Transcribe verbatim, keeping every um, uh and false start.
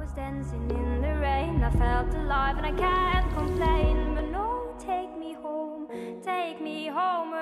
was dancing in the rain. I felt alive and I can't complain. But no, take me home, take me home.